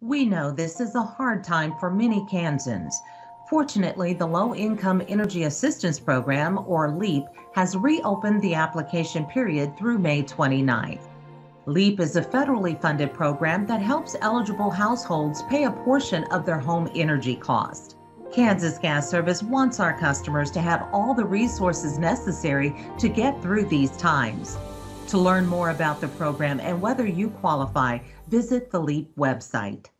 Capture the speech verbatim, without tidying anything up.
We know this is a hard time for many Kansans. Fortunately, the Low Income Energy Assistance Program, or LEAP, has reopened the application period through May twenty-ninth. LEAP is a federally funded program that helps eligible households pay a portion of their home energy cost. Kansas Gas Service wants our customers to have all the resources necessary to get through these times. To learn more about the program and whether you qualify, visit the LEAP website.